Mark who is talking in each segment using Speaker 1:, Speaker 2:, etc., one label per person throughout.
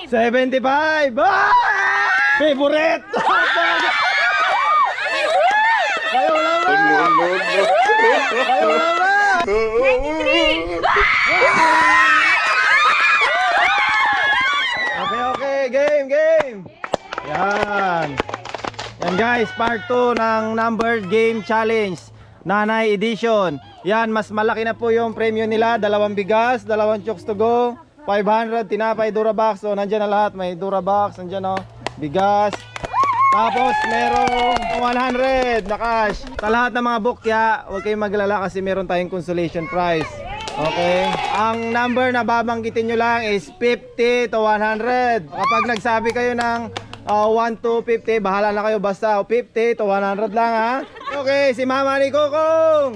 Speaker 1: 75. Ah! Favorite. Kayo lang ba? Kayo lang ba?
Speaker 2: 93.
Speaker 1: Okay, game. Yan. Yan guys, part 2 ng numbered game challenge. Nanay edition. Yan, mas malaki na po yung premium nila. 2 bigas, 2 chokes to go, 500 tinapay, Durabox. So nandyan na lahat, may Durabox, nandyan o, bigas. Tapos merong 100 na cash. Sa lahat ng mga bukya, huwag kayong maglala kasi meron tayong consolation prize. Okay, ang number na babanggitin nyo lang is 50 to 100. Kapag nagsabi kayo ng 1 to 50, bahala na kayo, basta 50 to 100 lang ha. Okay, si Mama ni Kokong.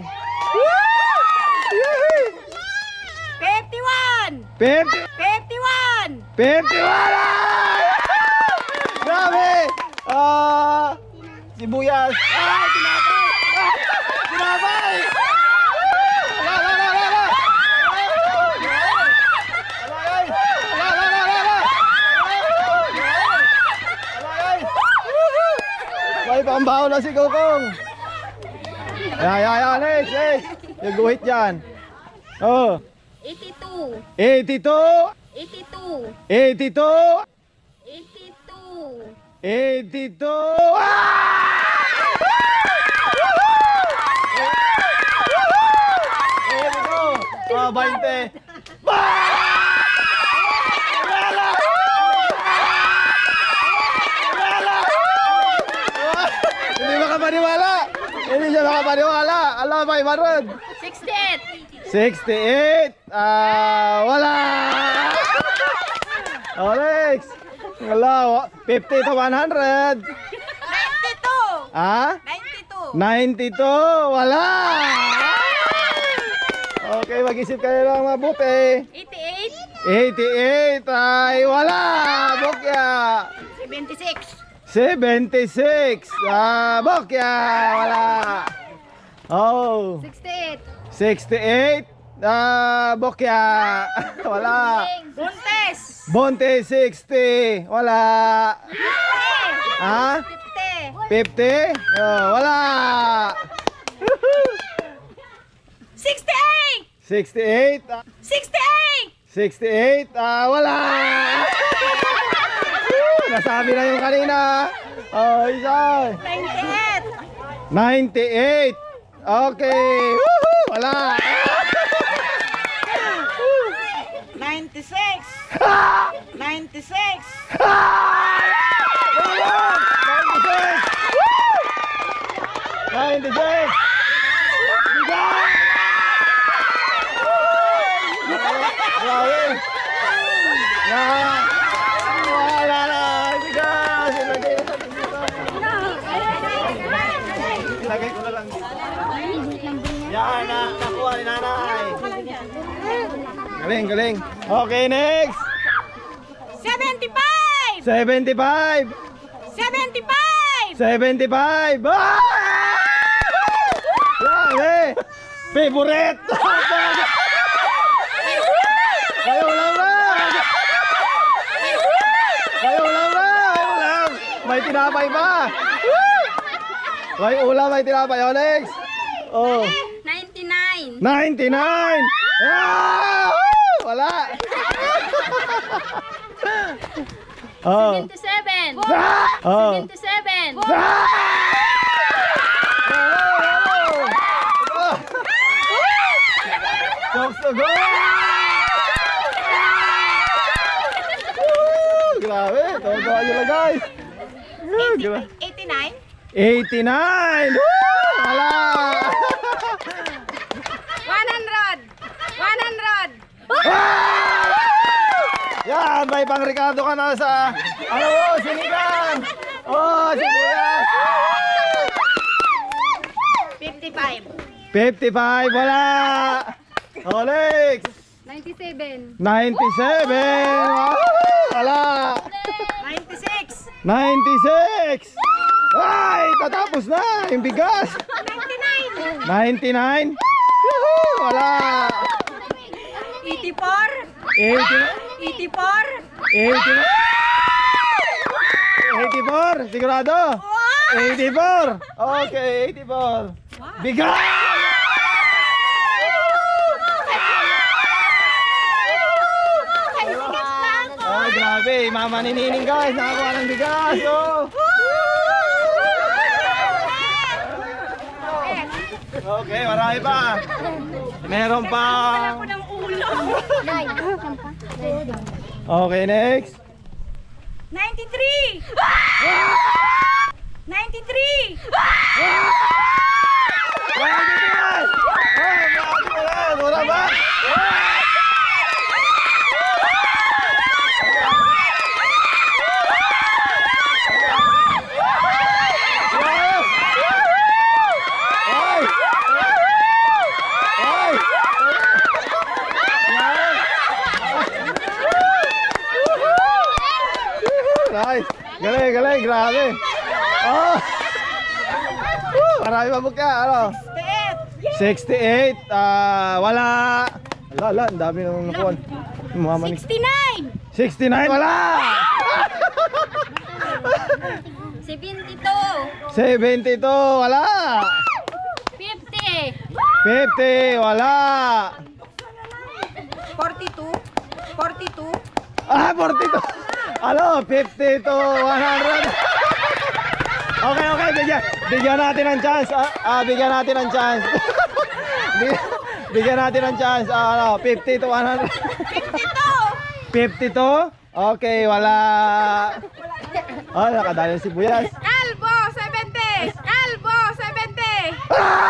Speaker 2: 51.
Speaker 1: 51.
Speaker 2: 51.
Speaker 1: Grabe! Sibuyas. Tinapay! Tinapay! May pambaho na si Kokong. Next. Yung guhit dyan. Oh.
Speaker 2: 82.
Speaker 1: 82.
Speaker 2: 82.
Speaker 1: 82. Ah! 20. Hindi makapaniwala. Hindi siya makapaniwala. Alam ba, Imarod?
Speaker 2: 68.
Speaker 1: 68. Wala. Alex. Wala. 50 to 100.
Speaker 2: 92.
Speaker 1: Ah?
Speaker 2: 92.
Speaker 1: 92. Wala. Okay, mag-isip kayo lang mabuti.
Speaker 2: 88.
Speaker 1: 88. Ay, wala. Bokya.
Speaker 2: 76.
Speaker 1: 76. Bokya. Wala. Oh.
Speaker 2: 68.
Speaker 1: 68. Bokya. Wala.
Speaker 2: Buntes.
Speaker 1: Bonte 60. Wala. Ha?
Speaker 2: 50.
Speaker 1: 50? Oh, wala.
Speaker 2: 68.
Speaker 1: 68.
Speaker 2: 68.
Speaker 1: 68. Wala. Nasabi na yung kanina. Oh, isa.
Speaker 2: 98.
Speaker 1: 98. Okay. Woohoo! Wala.
Speaker 2: 96. 96.
Speaker 1: 96. Wala na. Bigas. Ilagay ko na lang dito. Yan na. Nakuha ni nanay. Galing. Okay, next.
Speaker 2: 75.
Speaker 1: 75.
Speaker 2: 75.
Speaker 1: 75. Grabe. Favorite. Kayo lang ba? Kayo lang. May tinapay pa. May ulam, may tinapay. O, next. Oh.
Speaker 2: 99.
Speaker 1: 99. Wala. Oh.
Speaker 2: 77.
Speaker 1: Oh.
Speaker 2: 77.
Speaker 1: Jokes to go! Grabe, tawa-tawa nyo lang guys.
Speaker 2: 89.
Speaker 1: 89! Wala!
Speaker 2: 100.
Speaker 1: Yan, may pang-Ricardo ka na sa sinigang! Sibuyas!
Speaker 2: 55.
Speaker 1: 55, wala! Alex!
Speaker 2: 97.
Speaker 1: 97! Wala!
Speaker 2: 96.
Speaker 1: 96! Ay, tatapos na yung bigas! 99! Woohoo! Wala!
Speaker 2: 84.
Speaker 1: 80, 84? Sigurado? 84? Okay, 84. Bigay! Oh, grabe. Mama ni Nining guys. Nakakuha ng bigas. Oh. Okay, marami pa. Meron pa. Okay, next.
Speaker 2: 93! 93!
Speaker 1: Wala ba? Nice. Galing, galing, grabe. Oh. Marami pa ka, ano? 68. Wala. Wala, ang dami nang nakuha.
Speaker 2: 69!
Speaker 1: 69, wala.
Speaker 2: 72!
Speaker 1: 72, wala.
Speaker 2: 50!
Speaker 1: 50, wala.
Speaker 2: 42! 42!
Speaker 1: 42. Ano, 50 to 100. Okay, okay, bigyan natin ng chance. Bigyan natin ng chance. Bigyan natin ng chance. Ano, 50 to 100. 52. 52? Okay, wala. Oh, nakadali si Buyas.
Speaker 2: Kalbo 70! Kalbo 70!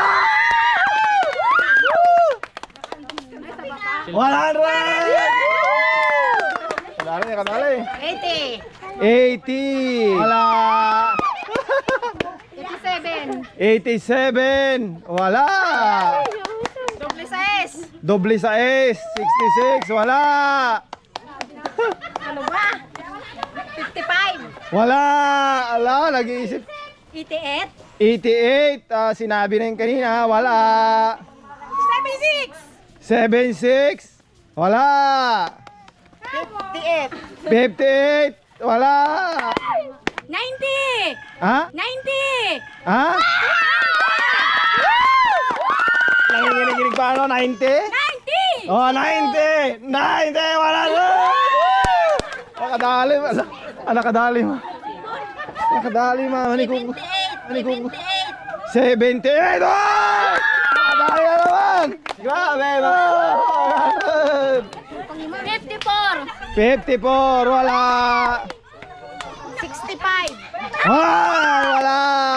Speaker 1: 100. Kadali, kadali.
Speaker 2: 80!
Speaker 1: 80. Wala.
Speaker 2: 87!
Speaker 1: 87. Wala.
Speaker 2: Doble sa S!
Speaker 1: Doble sa S. 66. Wala.
Speaker 2: Ano ba? 55!
Speaker 1: Wala. Ala, nag-iisip.
Speaker 2: 88!
Speaker 1: 88. Sinabi na yung kanina. Wala.
Speaker 2: 76!
Speaker 1: 76. Wala.
Speaker 2: 58!
Speaker 1: 58. Wala.
Speaker 2: 90!
Speaker 1: Ha?
Speaker 2: 90!
Speaker 1: Ha? Nanginginig pa ano? 90?
Speaker 2: 90!
Speaker 1: Oh, 90! 90! Wala na! Nakadali ma. Nakadali ma. Nakadali ma. Manikong. 78! Oh! Nakadali na naman! Grabe ma!
Speaker 2: 54!
Speaker 1: 54! Wala!
Speaker 2: 65!
Speaker 1: Ah! Wala!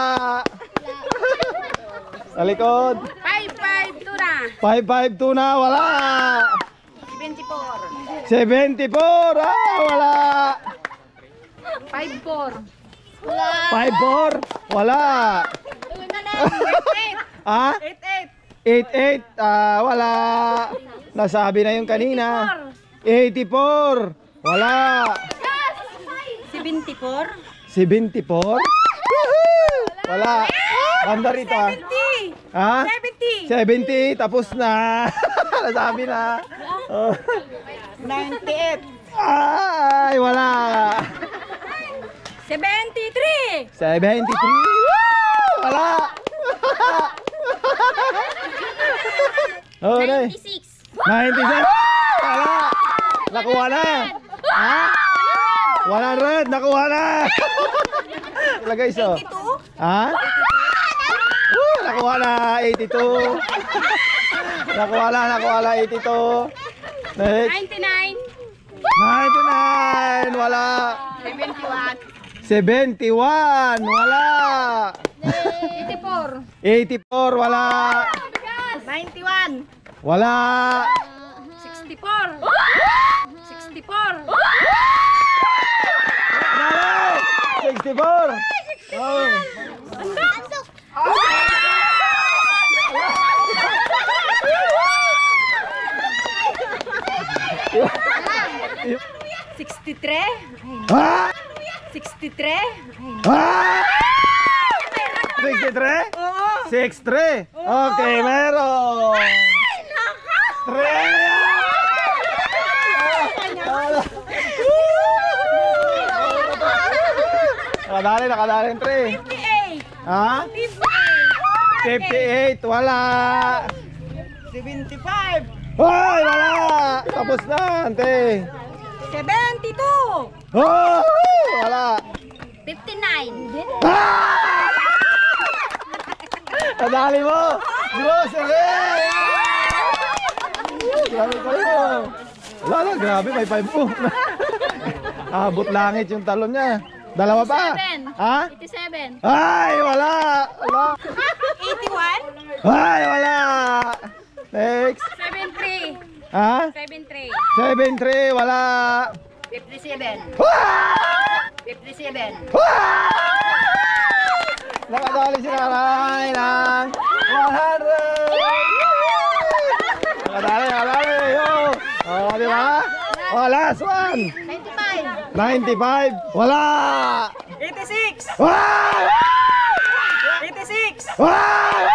Speaker 1: Sa likod.
Speaker 2: 552 na!
Speaker 1: 552 na. Wala!
Speaker 2: 74!
Speaker 1: 74! Ah! Wala!
Speaker 2: 54!
Speaker 1: 54! Wala! Ah?
Speaker 2: 88!
Speaker 1: 88! Wala! Nasabi na yung kanina. 84! Wala!
Speaker 2: 74!
Speaker 1: 74? Wala! Banda rito ah.
Speaker 2: 70!
Speaker 1: Ha?
Speaker 2: 70!
Speaker 1: 70! Tapos na! Nasabi na. Oh.
Speaker 2: 98!
Speaker 1: Ay! Wala!
Speaker 2: 73!
Speaker 1: 73! Wala! Oh,
Speaker 2: 96!
Speaker 1: 96! Wala! Nakuha na! Ha? 100! Nakuha na! Ilagay so.
Speaker 2: 82?
Speaker 1: Ha? Nakuha na! 82! Nakuha na! 82! Next!
Speaker 2: 99!
Speaker 1: 99! Wala!
Speaker 2: 71!
Speaker 1: 71! Wala!
Speaker 2: 84!
Speaker 1: 84! Wala!
Speaker 2: 91!
Speaker 1: Wala!
Speaker 2: 64! 64!
Speaker 1: Dali! 64! Oh.
Speaker 2: Andok! 63?
Speaker 1: Ah!
Speaker 2: 63?
Speaker 1: Ah! 63?
Speaker 2: Oo!
Speaker 1: 63? Okay, meron! 3! Nakadali yung 3.
Speaker 2: 58.
Speaker 1: Ha?
Speaker 2: 58.
Speaker 1: 58, wala.
Speaker 3: 75.
Speaker 1: Hoy, wala. Tapos na, ante.
Speaker 2: 72.
Speaker 1: Oh, wala.
Speaker 2: 59.
Speaker 1: Ah! Nadali mo. Grocery. Grabe kayo. Wala lang, grabe, may 5 po. Abot langit yung talon niya. Dalawa pa.
Speaker 2: 87.
Speaker 1: Ha?
Speaker 2: 87.
Speaker 1: Ay, wala. Wala.
Speaker 2: 81.
Speaker 1: Ay, wala. Next.
Speaker 2: 73.
Speaker 1: Ha?
Speaker 2: 73.
Speaker 1: 7-3, wala.
Speaker 2: 57.
Speaker 1: Ah!
Speaker 2: 57.
Speaker 1: Nakadali si Nanay ng 100. Nakadali. Yo. Oh, di ba? Oh, last one.
Speaker 2: 95.
Speaker 1: 95. Wala.
Speaker 3: 86.
Speaker 1: Wow!
Speaker 3: 86.
Speaker 1: Wow!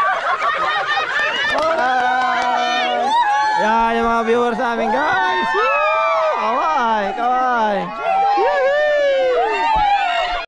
Speaker 1: Yan yung mga viewers namin, guys.